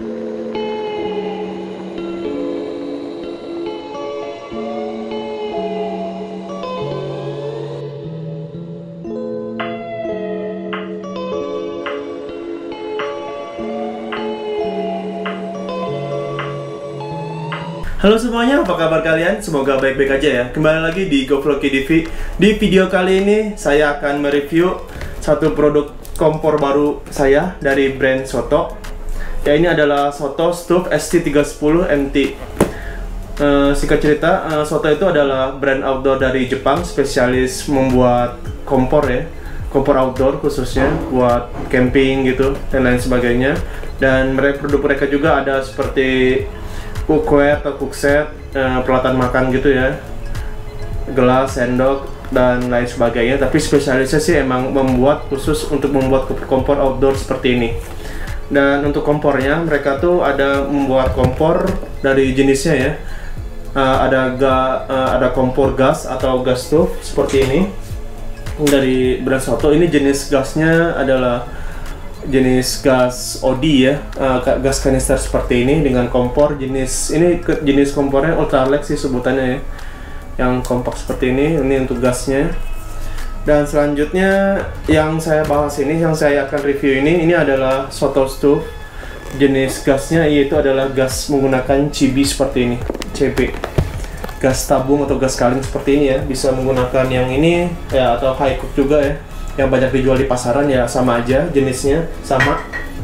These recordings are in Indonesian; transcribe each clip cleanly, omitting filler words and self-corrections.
Halo semuanya, apa kabar kalian? Semoga baik-baik aja ya. Kembali lagi di GoVlog TV. Di video kali ini saya akan mereview satu produk kompor baru saya dari brand Soto. Ya, ini adalah Soto Stove ST310 MT. Singkat cerita, Soto itu adalah brand outdoor dari Jepang, spesialis membuat kompor ya, kompor outdoor khususnya buat camping gitu dan lain sebagainya. Dan produk mereka juga ada seperti cookware atau cookset, peralatan makan gitu ya, gelas, sendok, dan lain sebagainya. Tapi spesialisnya sih emang membuat khusus untuk membuat kompor outdoor seperti ini. Dan untuk kompornya mereka tuh ada membuat kompor dari jenisnya ya. Ada kompor gas atau gas stove seperti ini dari brand Soto. Ini jenis gasnya adalah jenis gas OD ya, gas kanister seperti ini dengan kompor jenis kompornya Ultralex sih sebutannya ya, yang kompak seperti ini untuk gasnya. Dan selanjutnya yang saya bahas ini, yang saya akan review ini adalah Soto Stove. Jenis gasnya yaitu adalah gas menggunakan CB seperti ini, CB, gas tabung atau gas kaleng seperti ini ya. Bisa menggunakan yang ini ya, atau high cook juga ya, yang banyak dijual di pasaran ya, sama aja jenisnya, sama.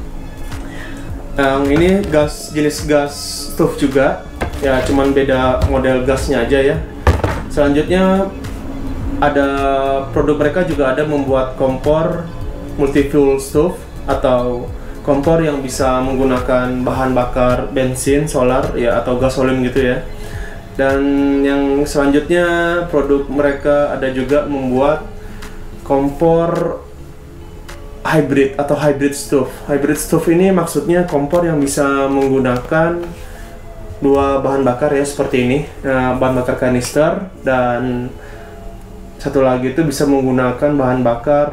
Yang ini jenis gas stove juga ya, cuman beda model gasnya aja ya. Selanjutnya ada produk mereka juga ada membuat kompor multi-fuel stove atau kompor yang bisa menggunakan bahan bakar bensin, solar ya, atau gasolin gitu ya. Dan yang selanjutnya produk mereka ada juga membuat kompor hybrid atau hybrid stove. Hybrid stove ini maksudnya kompor yang bisa menggunakan dua bahan bakar ya, seperti ini, bahan bakar kanister, dan satu lagi itu bisa menggunakan bahan bakar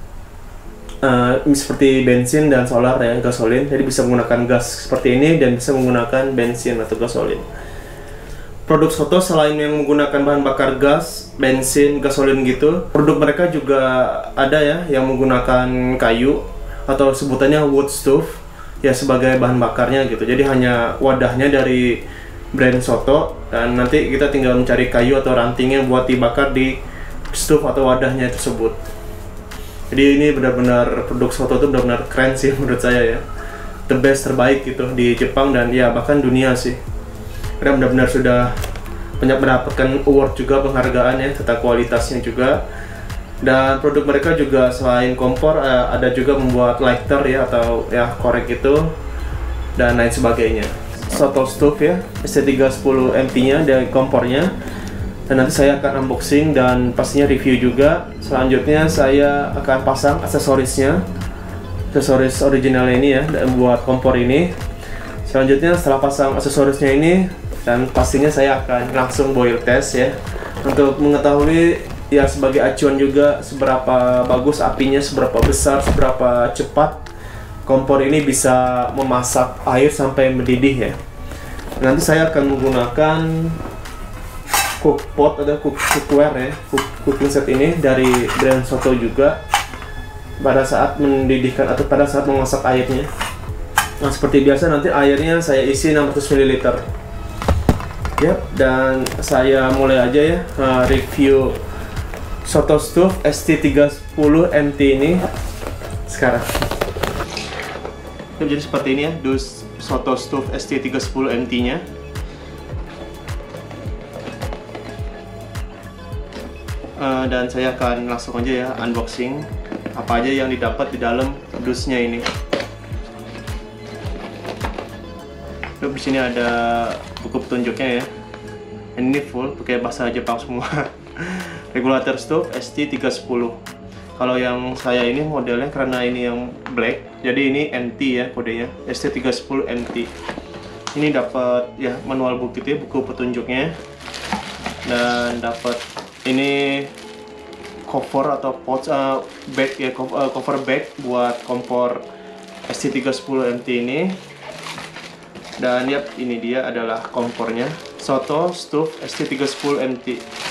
seperti bensin dan solar ya, gasolin. Jadi bisa menggunakan gas seperti ini dan bisa menggunakan bensin atau gasolin. Produk Soto selain yang menggunakan bahan bakar gas, bensin, gasolin gitu, produk mereka juga ada ya yang menggunakan kayu atau sebutannya wood stove ya sebagai bahan bakarnya gitu. Jadi hanya wadahnya dari brand Soto, dan nanti kita tinggal mencari kayu atau rantingnya buat dibakar di stove atau wadahnya tersebut. Jadi ini benar-benar produk Soto itu benar-benar keren sih menurut saya ya. The best, terbaik gitu di Jepang dan ya bahkan dunia sih. Karena benar-benar sudah banyak mendapatkan award juga, penghargaan ya, serta kualitasnya juga. Dan produk mereka juga selain kompor ada juga membuat lighter ya, atau ya korek itu dan lain sebagainya. Soto Stove ya, ST310 MT nya dari kompornya. Dan nanti saya akan unboxing dan pastinya review juga. Selanjutnya saya akan pasang aksesorisnya, aksesoris original ini ya, dan buat kompor ini. Selanjutnya setelah pasang aksesorisnya ini, dan pastinya saya akan langsung boil test ya, untuk mengetahui ya sebagai acuan juga seberapa bagus apinya, seberapa besar, seberapa cepat kompor ini bisa memasak air sampai mendidih ya. Nanti saya akan menggunakan cookpot atau cookware ya, cooking set ini dari brand Soto juga pada saat mendidihkan atau pada saat memasak airnya. Nah, seperti biasa nanti airnya saya isi 600 ml. Yap, dan saya mulai aja ya review Soto Stove ST310 MT ini sekarang. Jadi seperti ini ya, Soto Stove ST310 MT nya. Dan saya akan langsung aja ya unboxing apa aja yang didapat di dalam dusnya ini. Di sini ada buku petunjuknya ya. Ini full pakai bahasa Jepang semua. Regulator stove ST310. Kalau yang saya ini modelnya karena ini yang black, jadi ini MT ya kodenya, ST310 MT. Ini dapat ya manual book gitu ya, buku petunjuknya. Dan dapat ini cover atau pouch bag ya, cover bag buat kompor ST310 MT ini. Dan yap, ini dia adalah kompornya, Soto Stove ST310 MT.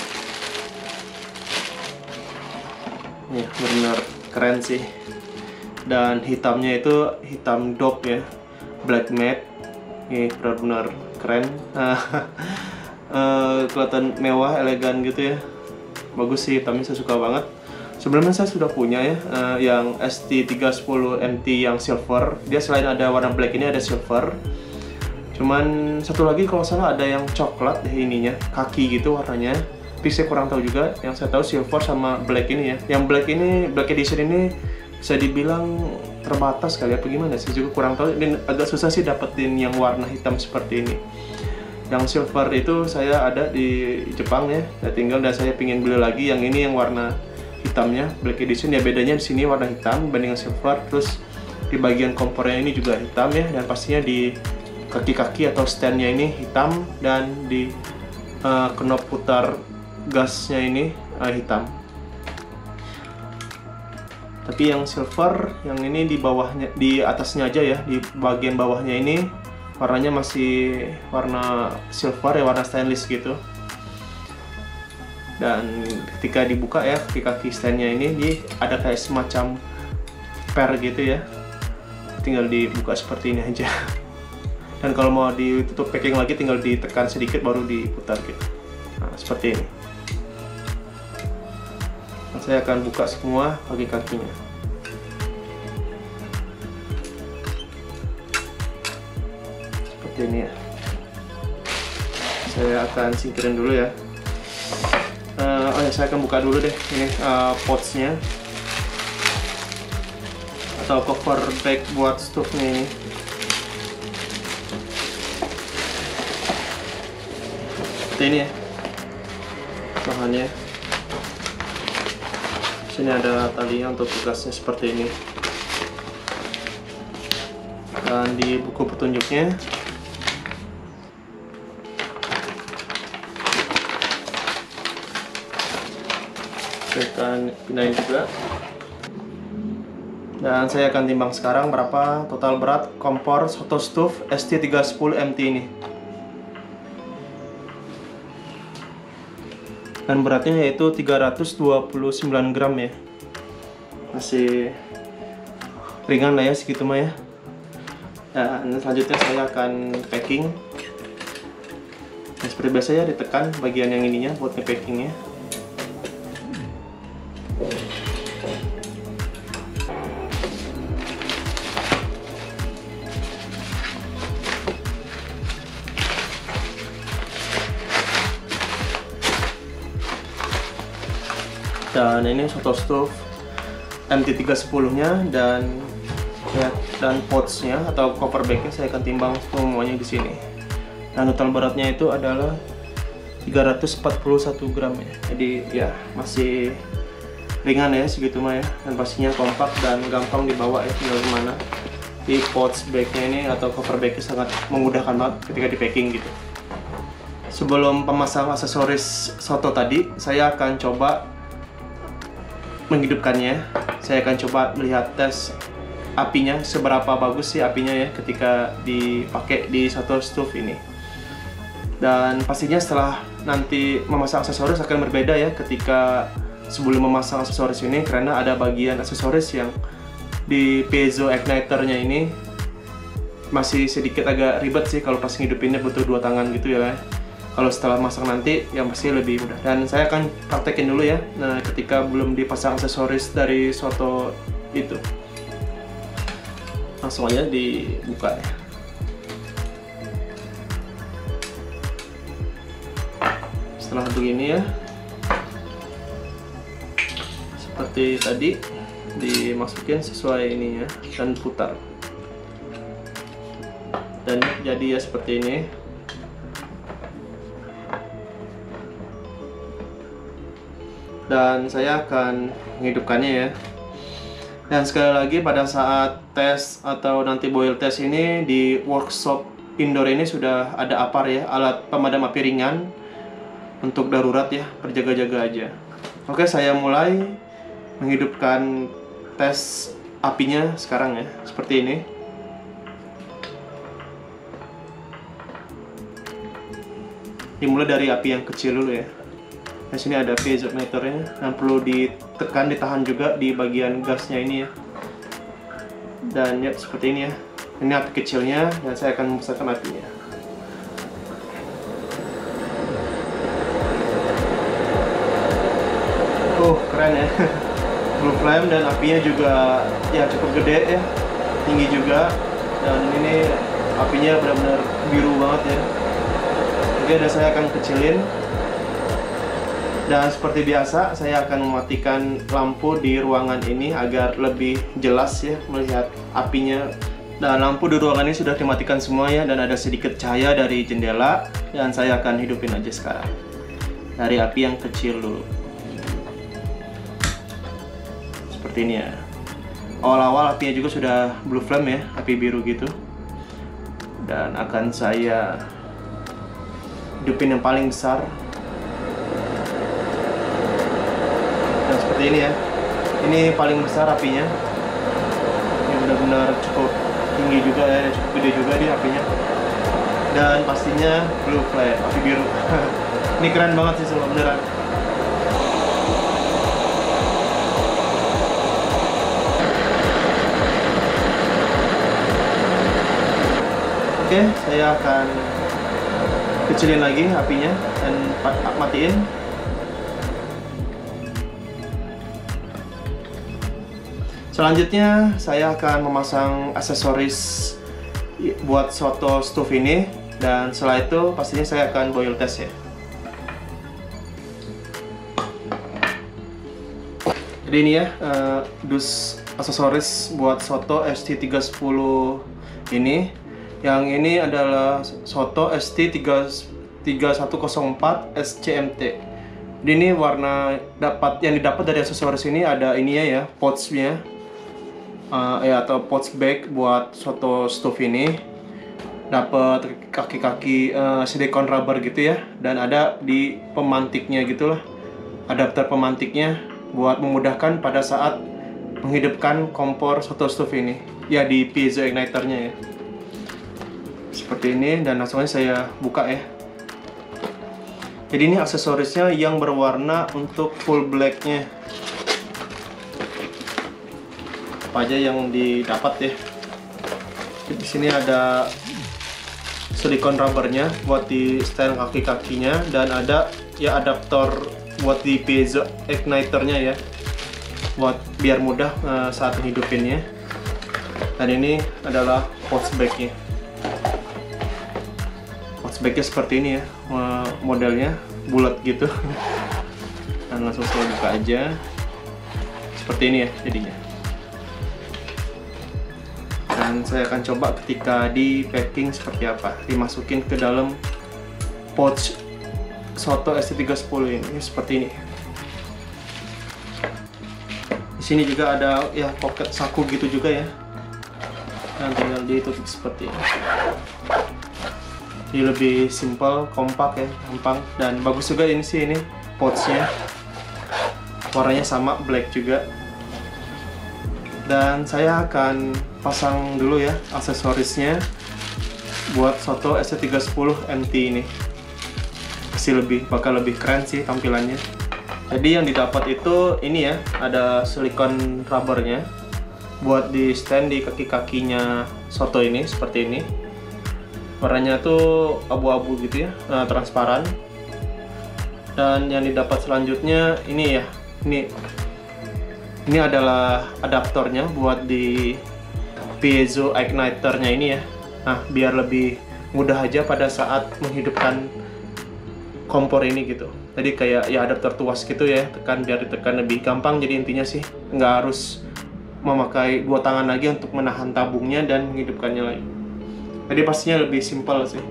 Ini benar keren sih. Dan hitamnya itu hitam dope ya, black matte. Ini benar-benar keren. Kelihatan mewah, elegan gitu ya. Bagus sih hitamnya, saya suka banget. Sebelumnya saya sudah punya ya, yang ST310 MT yang silver. Dia selain ada warna black ini ada silver. Cuman satu lagi kalau salah ada yang coklat deh ininya, kaki gitu warnanya. Tapi saya kurang tahu juga. Yang saya tahu silver sama black ini ya. Yang black ini, black edition ini bisa dibilang terbatas kali apa gimana sih, juga kurang tahu. Dan agak susah sih dapetin yang warna hitam seperti ini. Yang silver itu saya ada di Jepang ya. Tinggal dan saya pingin beli lagi yang ini yang warna hitamnya, black edition ya. Bedanya di sini warna hitam banding silver. Terus di bagian kompornya ini juga hitam ya, dan pastinya di kaki-kaki atau standnya ini hitam, dan di knop putar gasnya ini hitam. Tapi yang silver, yang ini di bawahnya, di atasnya aja ya, di bagian bawahnya ini warnanya masih warna silver ya, warna stainless gitu. Dan ketika dibuka ya, kaki-kaki standnya ini ada kayak semacam per gitu ya, tinggal dibuka seperti ini aja. Dan kalau mau ditutup packing lagi, tinggal ditekan sedikit baru diputar gitu. Nah, seperti ini. Nah, saya akan buka semua kaki-kakinya. Seperti ini ya. Saya akan singkirin dulu ya. Oh ya, saya akan buka dulu deh ini pouchnya atau cover bag buat stove-nya ini. Seperti ini ya bahannya. Sini ada talinya untuk gasnya seperti ini. Dan di buku petunjuknya saya akan pindahin juga. Dan saya akan timbang sekarang berapa total berat kompor Soto Stove ST310 MT ini. Dan beratnya yaitu 329 gram ya. Masih ringan lah ya, segitu mah ya. Dan selanjutnya saya akan packing. Nah, seperti biasa ya, ditekan bagian yang ininya buat nge-packingnya. Dan ini Soto Stove MT310 nya, dan ya, dan pouchnya atau cover bagnya saya akan timbang semuanya di sini. Dan total beratnya itu adalah 341 gram ya. Jadi ya masih ringan ya, segitu mah ya. Dan pastinya kompak dan gampang dibawa ya, tinggal gimana. Di pouch bagnya ini atau cover bagnya sangat memudahkan banget ketika di packing gitu. Sebelum pemasang aksesoris soto tadi, saya akan coba menghidupkannya. Saya akan coba melihat tes apinya, seberapa bagus sih apinya ya ketika dipakai di Soto Stove ini. Dan pastinya setelah nanti memasang aksesoris akan berbeda ya ketika sebelum memasang aksesoris ini, karena ada bagian aksesoris yang di piezo igniternya ini masih sedikit agak ribet sih, kalau pas ngidupinnya butuh 2 tangan gitu ya. Kalau setelah masang nanti yang pasti lebih mudah. Dan saya akan praktekin dulu ya, nah ketika belum dipasang aksesoris dari soto itu. Langsung aja dibuka ya. Setelah begini ya, seperti tadi, dimasukin sesuai ini ya, dan putar. Dan jadi ya seperti ini. Dan saya akan menghidupkannya ya. Dan sekali lagi, pada saat tes atau nanti boil test ini di workshop indoor ini sudah ada APAR ya, alat pemadam api ringan untuk darurat ya, berjaga-jaga aja. Oke, saya mulai menghidupkan tes apinya sekarang ya, seperti ini. Dimulai dari api yang kecil dulu ya. Di sini ada piezo ignitornya yang perlu ditekan, ditahan juga di bagian gasnya ini ya. Dan ya seperti ini ya. Ini api kecilnya dan saya akan membesarkan apinya. Keren ya. Blue flame dan apinya juga ya cukup gede ya, tinggi juga, dan ini apinya benar-benar biru banget ya. Oke, dan saya akan kecilin. Dan seperti biasa, saya akan mematikan lampu di ruangan ini agar lebih jelas ya melihat apinya. Dan lampu di ruangan ini sudah dimatikan semua ya, dan ada sedikit cahaya dari jendela. Dan saya akan hidupin aja sekarang dari api yang kecil dulu. Seperti ini ya. Awal-awal apinya juga sudah blue flame ya, api biru gitu. Dan akan saya hidupin yang paling besar. Dan seperti ini ya. Ini paling besar apinya. Ini benar-benar cukup tinggi juga ya, cukup gede juga dia apinya. Dan pastinya blue flame, api biru. Ini keren banget sih semua beneran. Oke, saya akan kecilin lagi apinya dan matiin. Selanjutnya saya akan memasang aksesoris buat soto stove ini, dan setelah itu pastinya saya akan boil test ya. Jadi ini ya dus aksesoris buat soto ST310 ini. Yang ini adalah soto ST3104 SCMT. Jadi ini warna yang didapat dari aksesoris ini ada ininya ya, pouchnya ya, atau pouch bag buat soto stove ini. Dapat kaki-kaki silikon rubber gitu ya, dan ada di pemantiknya gitulah, adapter pemantiknya buat memudahkan pada saat menghidupkan kompor soto stove ini ya, di piezo ignitornya ya. Seperti ini, dan langsung aja saya buka ya. Jadi ini aksesorisnya yang berwarna untuk full blacknya. Apa aja yang didapat ya? Di sini ada silikon rubbernya buat di stand kaki-kakinya, dan ada ya adaptor buat di piezo ignitornya ya, buat biar mudah saat menghidupinnya. Dan ini adalah pouch bagnya. Bagnya seperti ini ya, modelnya bulat gitu. Dan langsung saya buka aja. Seperti ini ya jadinya. Dan saya akan coba ketika di packing seperti apa, dimasukin ke dalam pouch soto ST310 ini seperti ini. Di sini juga ada ya pocket saku gitu juga ya. Dan tinggal ditutup seperti ini. Jadi lebih simple, kompak ya, gampang, dan bagus juga ini sih, ini pouchnya warnanya sama, black juga. Dan saya akan pasang dulu ya aksesorisnya buat soto ST310 MT ini. Pasti bakal lebih keren sih tampilannya. Jadi yang didapat itu ini ya, ada silikon rubbernya buat di stand di kaki-kakinya soto ini seperti ini. Warnanya tuh abu-abu gitu ya, transparan. Dan yang didapat selanjutnya ini ya, ini adalah adaptornya buat di piezo ignitornya ini ya. Nah, biar lebih mudah aja pada saat menghidupkan kompor ini gitu. Jadi kayak ya adaptor tuas gitu ya, biar ditekan lebih gampang. Jadi intinya sih nggak harus memakai dua tangan lagi untuk menahan tabungnya dan menghidupkannya lagi. Jadi pastinya lebih simpel sih.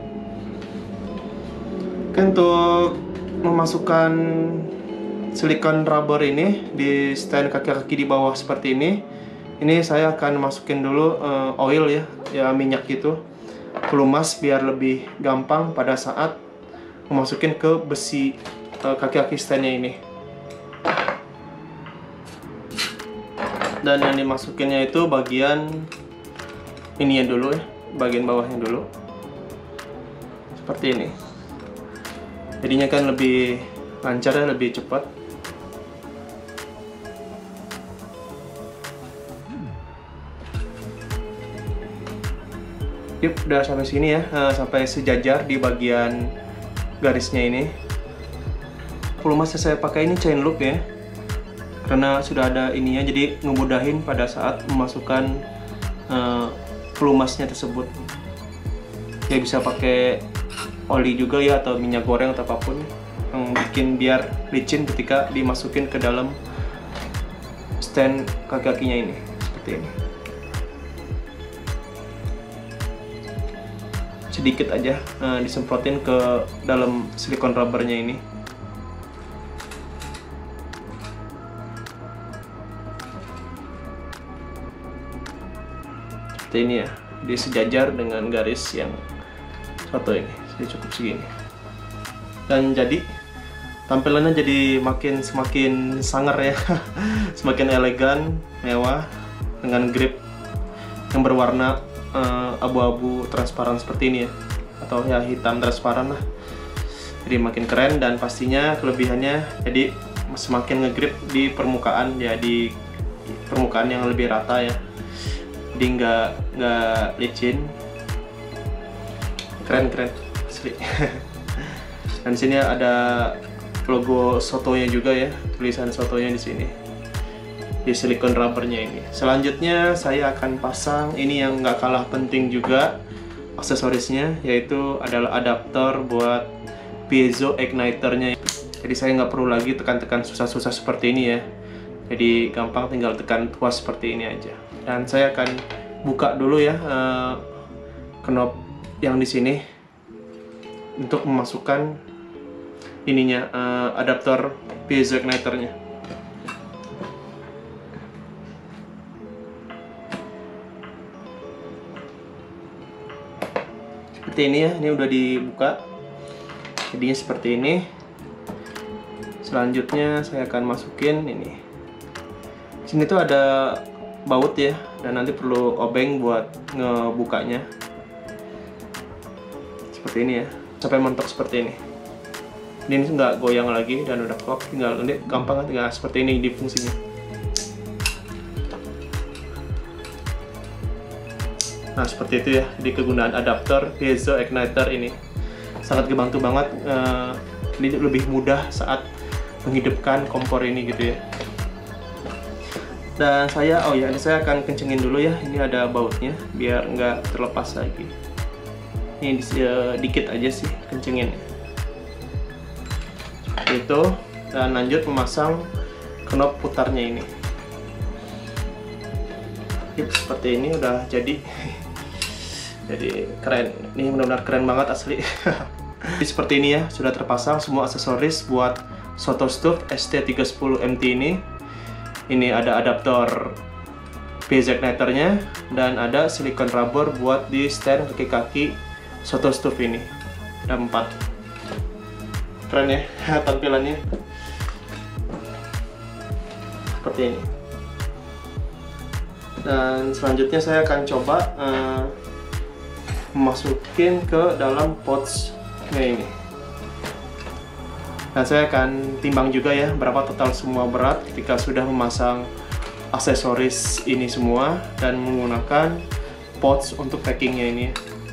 Oke, untuk memasukkan silikon rubber ini di stand kaki-kaki di bawah seperti ini saya akan masukin dulu oil ya minyak gitu, pelumas biar lebih gampang pada saat memasukin ke besi kaki-kaki standnya ini. Dan yang dimasukinnya itu bagian ini ya dulu ya, bagian bawahnya dulu seperti ini. jadinya kan lebih lancar ya, lebih cepat. Yuk, udah sampai sini ya, sampai sejajar di bagian garisnya ini. Pelumas yang saya pakai ini chain loop ya, karena sudah ada ininya, jadi ngemudahin pada saat memasukkan pelumasnya tersebut. Ya bisa pakai oli juga ya, atau minyak goreng atau apapun yang bikin biar licin ketika dimasukin ke dalam stand kaki-kakinya ini, seperti ini. Sedikit aja disemprotin ke dalam silikon rubbernya ini. Seperti ini ya, disejajar dengan garis yang satu ini, jadi cukup segini. Dan jadi tampilannya jadi semakin sangar ya, semakin elegan, mewah, dengan grip yang berwarna abu-abu transparan seperti ini ya, atau ya hitam transparan lah. Jadi makin keren, dan pastinya kelebihannya jadi semakin ngegrip di permukaan ya, di permukaan yang lebih rata ya, jadi nggak licin. Keren asli. Dan di sini ada logo Sotonya juga ya, tulisan Sotonya di sini di silikon rubbernya ini. Selanjutnya saya akan pasang ini yang nggak kalah penting juga aksesorisnya, yaitu adalah adaptor buat piezo igniternya. Jadi saya nggak perlu lagi tekan-tekan susah-susah seperti ini ya, jadi gampang tinggal tekan tuas seperti ini aja. Dan saya akan buka dulu ya knob yang di sini untuk memasukkan ininya, adaptor piezo igniternya. Seperti ini ya, ini udah dibuka, jadinya seperti ini. Selanjutnya saya akan masukin ini. Sini tuh ada baut ya, dan nanti perlu obeng buat ngebukanya. Seperti ini ya, sampai mentok seperti ini. Ini nggak goyang lagi dan udah klop, tinggal nanti gampang, tinggal seperti ini di fungsinya. Nah seperti itu ya, di kegunaan adaptor piezo igniter ini sangat kebantu banget. Ini lebih mudah saat menghidupkan kompor ini gitu ya. Dan saya, ini saya akan kencengin dulu ya, ini ada bautnya biar nggak terlepas lagi. Ini dikit aja sih kencengin seperti itu. Dan lanjut memasang knob putarnya ini. Seperti ini udah jadi. Jadi keren, ini benar-benar keren banget asli. Jadi seperti ini ya, sudah terpasang semua aksesoris buat Soto Stove ST310MT ini. Ini ada adaptor piezo igniternya, dan ada silikon rubber buat di stand kaki-kaki Soto Stove ini. Ada 4. Keren ya tampilannya. Seperti ini. Dan selanjutnya saya akan coba masukin ke dalam pouch-nya ini. Nah saya akan timbang juga ya berapa total semua berat ketika sudah memasang aksesoris ini semua dan menggunakan pouch untuk packingnya ini.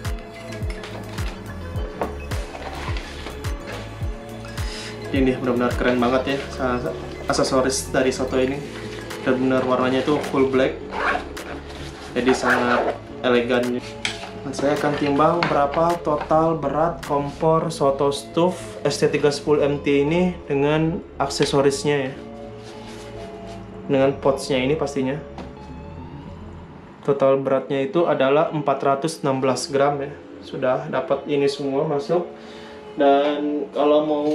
Ini benar-benar keren banget ya aksesoris dari Soto ini. Benar-benar warnanya itu full black, jadi sangat elegan. Nah, saya akan timbang berapa total berat kompor Soto Stove ST310MT ini dengan aksesorisnya ya, dengan pouch-nya ini pastinya. Total beratnya itu adalah 416 gram ya. Sudah dapat ini semua masuk. Dan kalau mau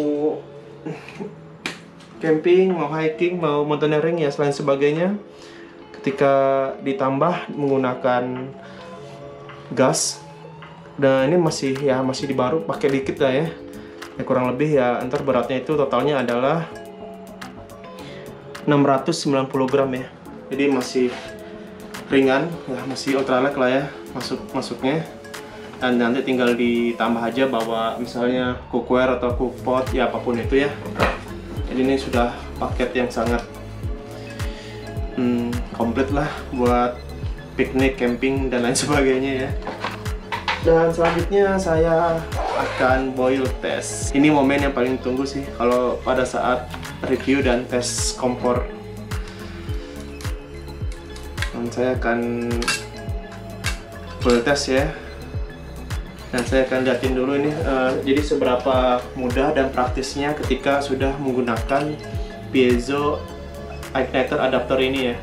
camping, mau hiking, mau mountaineering ya selain sebagainya, ketika ditambah menggunakan gas, dan ini masih dibaru, pakai dikit lah ya, kurang lebih ya, antar beratnya itu totalnya adalah 690 gram ya. Jadi masih ringan ya, masih ultralight lah ya masuknya. dan nanti tinggal ditambah aja bawa misalnya cookware atau cookpot ya apapun itu ya. Jadi ini sudah paket yang sangat komplit lah buat piknik, camping dan lain sebagainya ya. Dan selanjutnya saya akan boil test. Ini momen yang paling tunggu sih kalau pada saat review dan tes kompor. Dan saya akan boil test ya. Dan saya akan lihatin dulu ini jadi seberapa mudah dan praktisnya ketika sudah menggunakan piezo igniter adapter ini ya.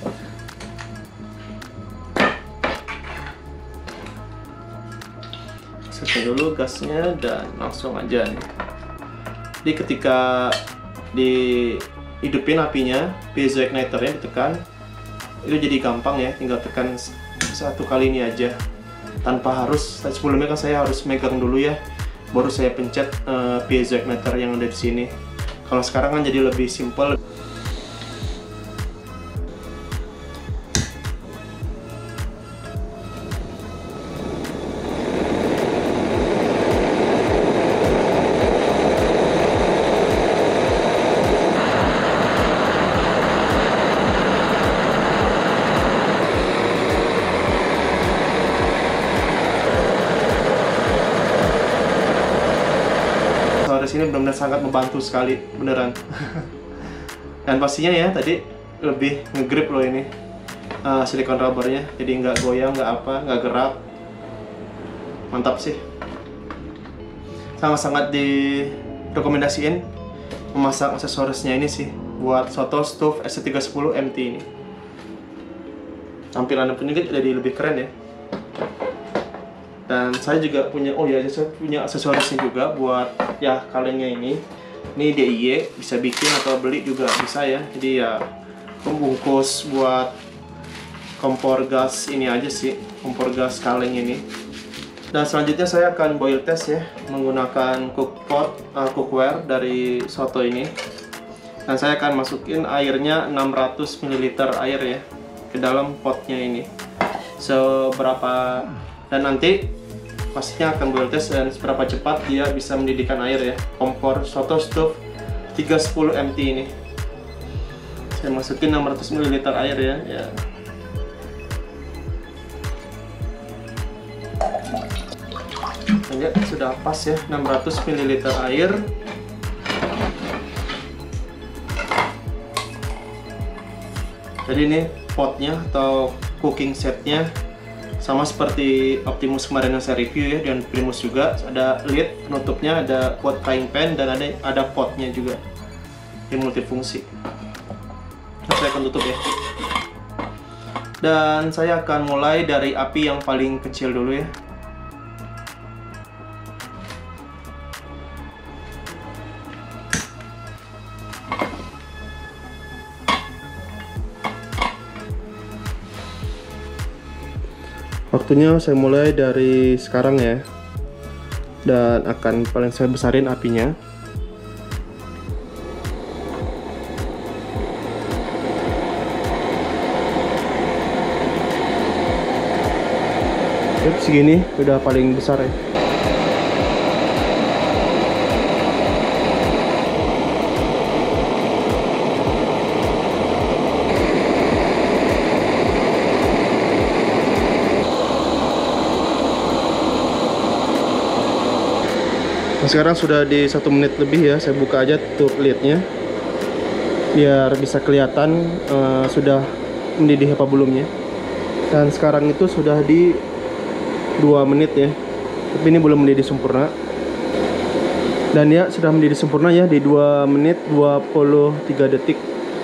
Setting dulu gasnya dan langsung aja nih. Jadi ketika dihidupin apinya, piezo igniternya ditekan, itu jadi gampang ya, tinggal tekan satu kali ini aja. Tanpa harus, sebelumnya kan saya harus megang dulu ya, baru saya pencet piezo igniter yang ada di sini. Kalau sekarang kan jadi lebih simple. Ini benar-benar sangat membantu sekali beneran. Dan pastinya ya tadi lebih ngegrip loh ini silikon rubbernya, jadi nggak goyang, nggak apa, nggak gerak. Mantap sih, sangat-sangat direkomendasiin memasang aksesorisnya ini sih buat Soto Stove SC310 MT ini. Tampilannya pun juga jadi lebih keren ya. Dan saya juga punya, oh ya, saya punya aksesorisnya juga buat ya kalengnya ini. Ini DIY, bisa bikin atau beli juga bisa ya. Jadi ya pembungkus buat kompor gas ini aja sih, kompor gas kaleng ini. Dan selanjutnya saya akan boil test ya menggunakan cookware dari Soto ini. Dan saya akan masukin airnya 600 ml air ya ke dalam potnya ini. Seberapa, dan nanti pastinya akan boil test dan seberapa cepat dia bisa mendidihkan air ya. Kompor Soto Stove 310 MT ini. Saya masukin 600 ml air ya. Ya, sudah pas ya 600 ml air. Jadi ini potnya atau cooking setnya sama seperti Optimus kemarin yang saya review ya, dan Primus juga ada lid penutupnya, ada buat frying pan dan ada potnya juga. Ini multifungsi. Nah, saya akan tutup ya. Dan saya akan mulai dari api yang paling kecil dulu ya. Waktunya saya mulai dari sekarang ya, dan akan paling saya besarin apinya. Segini udah paling besar ya. Nah, sekarang sudah di 1 menit lebih ya. Saya buka aja tutup lidnya biar bisa kelihatan sudah mendidih apa belumnya. Dan sekarang itu sudah di 2 menit ya, tapi ini belum mendidih sempurna. Dan ya sudah mendidih sempurna ya di 2 menit 23 detik.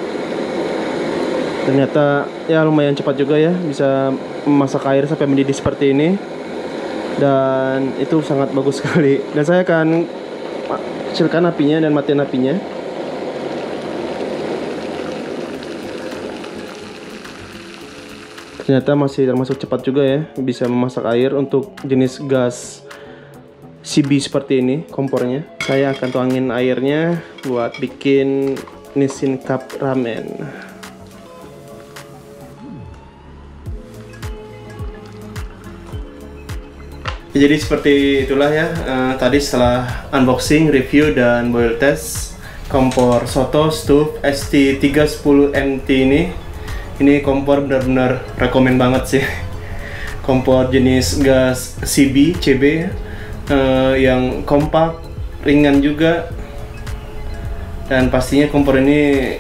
Ternyata ya lumayan cepat juga ya, bisa memasak air sampai mendidih seperti ini. Dan itu sangat bagus sekali. Dan saya akan kecilkan apinya dan matiin apinya. Ternyata masih termasuk cepat juga ya, bisa memasak air untuk jenis gas CB seperti ini kompornya. Saya akan tuangin airnya buat bikin Nissin Cup ramen. Jadi seperti itulah ya, tadi setelah unboxing, review, dan boil test kompor Soto Stove ST310MT ini kompor benar-benar rekomen banget sih. Kompor jenis gas CB yang kompak, ringan juga, dan pastinya kompor ini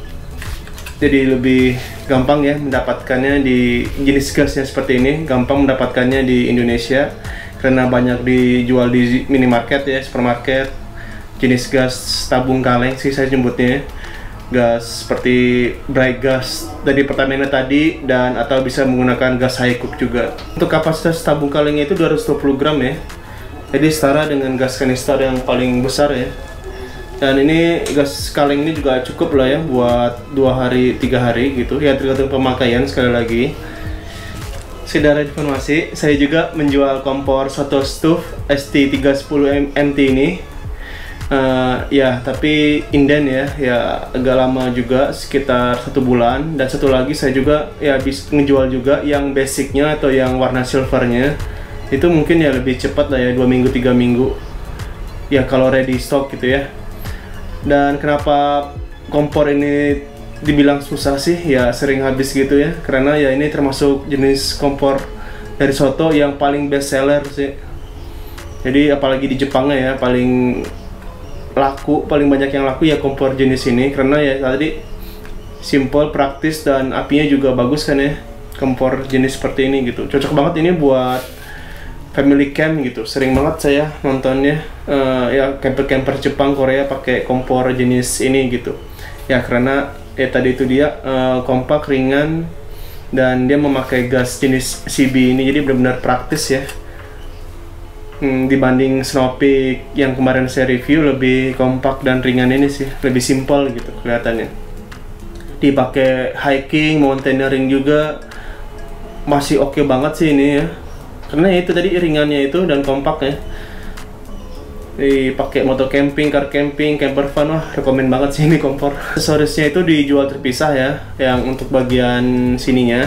jadi lebih gampang ya mendapatkannya di jenis gasnya seperti ini. Gampang mendapatkannya di Indonesia karena banyak dijual di minimarket ya, supermarket. Jenis gas tabung kaleng sih saya nyebutnya, gas seperti bright gas dari Pertamina tadi, dan atau bisa menggunakan gas high cook juga. Untuk kapasitas tabung kalengnya itu 220 gram ya, jadi setara dengan gas kanister yang paling besar ya. Dan ini gas kaleng ini juga cukup lah ya buat 2 hari 3 hari gitu ya, tergantung pemakaian. Sekali lagi, sekedar informasi, saya juga menjual kompor Soto Stove ST310MT ini. Ya, tapi inden ya agak lama juga, sekitar 1 bulan. Dan satu lagi saya juga ya bisa ngejual juga yang basicnya atau yang warna silvernya. Itu mungkin ya lebih cepat lah ya, 2 minggu 3 minggu ya kalau ready stock gitu ya. Dan kenapa kompor ini dibilang susah sih, ya sering habis gitu ya, karena ya ini termasuk jenis kompor dari Soto yang paling best seller sih. Jadi apalagi di Jepangnya ya, paling laku, paling banyak yang laku ya kompor jenis ini, karena ya tadi simple, praktis, dan apinya juga bagus kan ya. Kompor jenis seperti ini gitu cocok banget ini buat family camp gitu. Sering banget saya nontonnya ya camper-camper Jepang, Korea pakai kompor jenis ini gitu ya, karena ya tadi itu dia kompak, ringan, dan dia memakai gas jenis CB ini, jadi benar-benar praktis ya. Dibanding Snow-Peak yang kemarin saya review, lebih kompak dan ringan ini sih, lebih simpel gitu kelihatannya. Dipakai hiking, mountaineering juga masih oke banget sih ini ya, karena itu tadi ringannya itu dan kompak ya. Dipakai moto camping, car camping, camper van, wah rekomen banget sih ini kompor. Aksesorisnya itu dijual terpisah ya, yang untuk bagian sininya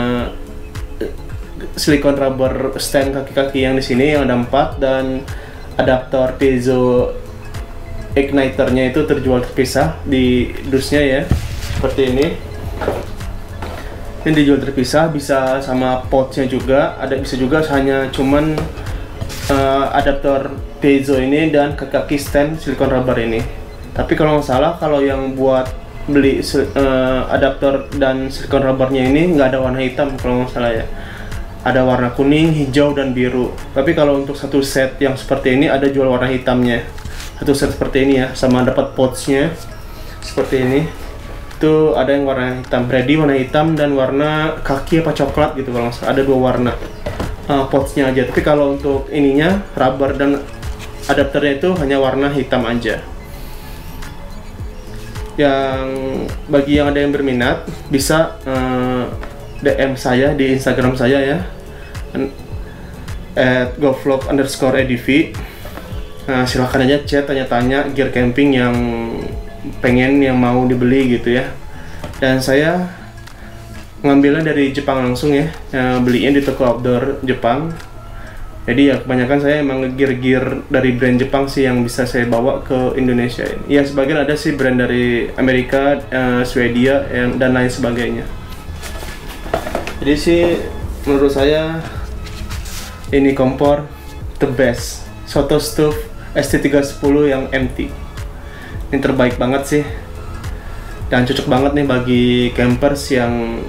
silikon rubber stand kaki-kaki yang di sini yang ada 4, dan adaptor piezo igniternya itu terjual terpisah di dusnya ya, seperti ini. Ini dijual terpisah, bisa sama potnya juga, ada bisa juga hanya cuman adaptor piezo ini dan kaki stand silikon rubber ini. Tapi kalau nggak salah, kalau yang buat beli adaptor dan silikon rubbernya ini nggak ada warna hitam kalau nggak salah ya. Ada warna kuning, hijau, dan biru. Tapi kalau untuk satu set yang seperti ini ada jual warna hitamnya. Satu set seperti ini ya, sama dapat potsnya seperti ini. Itu ada yang warna hitam, ready warna hitam, dan warna kaki apa coklat gitu kalau nggak salah. Ada 2 warna potsnya aja. Tapi kalau untuk ininya, rubber dan adapternya itu hanya warna hitam aja. Yang bagi yang ada yang berminat bisa DM saya di Instagram saya ya, @govlog_edv. Silahkan aja chat, tanya-tanya gear camping yang pengen, yang mau dibeli gitu ya. Dan saya ngambilnya dari Jepang langsung ya, belinya di toko outdoor Jepang. Jadi ya kebanyakan saya emang gear-gear dari brand Jepang sih yang bisa saya bawa ke Indonesia ini. Ya sebagian ada sih brand dari Amerika, Swedia, dan lain sebagainya. Jadi sih menurut saya ini kompor the best, Soto Stove ST310 yang MT. Ini terbaik banget sih, dan cocok banget nih bagi campers yang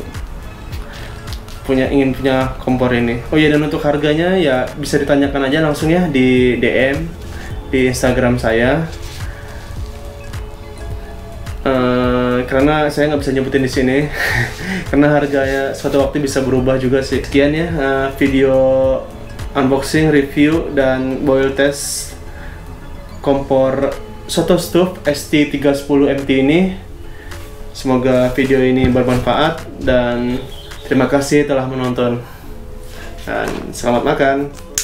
ingin punya kompor ini. Oh iya, dan untuk harganya ya bisa ditanyakan aja langsung ya di DM di Instagram saya. Karena saya nggak bisa nyebutin di sini karena harganya suatu waktu bisa berubah juga sih. Sekian ya video unboxing, review, dan boil test kompor Soto Stove ST310MT ini. Semoga video ini bermanfaat, dan terima kasih telah menonton, dan selamat makan.